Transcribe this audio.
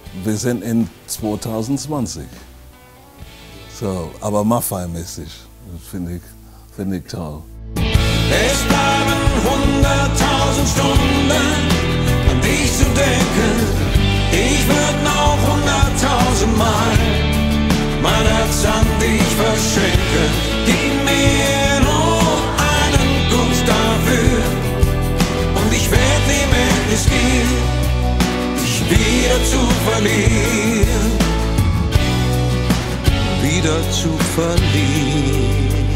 wir sind in 2020. So, aber Maffei-mäßig. Das finde ich toll. Es bleiben 100.000 Stunden, an dich zu denken. Ich würde noch 100.000 Mal mein Herz an dich verschenken. Gib mir nur einen Kuss dafür und ich werde nie mehr riskieren, dich wieder zu verlieren. Wieder zu verlieren.